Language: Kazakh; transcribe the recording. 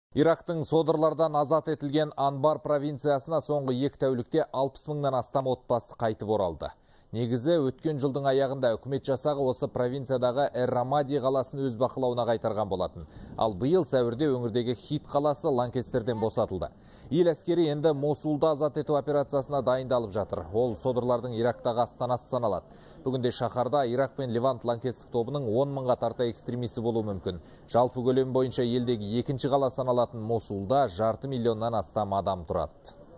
Ирактың содырлардан азат етілген Анбар провинциясына соңғы 2 тәулікте 60 мыңнан астам отбасы қайтып оралды. Негізі өткен жылдың аяғында үкімет жасағы осы провинциядағы Эр-Рамади қаласын өз бақылауына қайтарған болатын. Ал биыл сәуірде өңірдегі Хит қаласы лаңкестерден босатылды. Ел әскери енді Мосулда азат ету операциясына дайындалып жатыр. Ол содырлардың Ирактағы астанасы саналады. Бүгінде шаһарда Ирак пен Левант лаңкестік тобының 10 мыңға тарта экстремисі болуы мүмкін. Жалпы көлем бойынша елдегі екінші қала саналатын Мосулда 500 000-нан астам адам тұрады.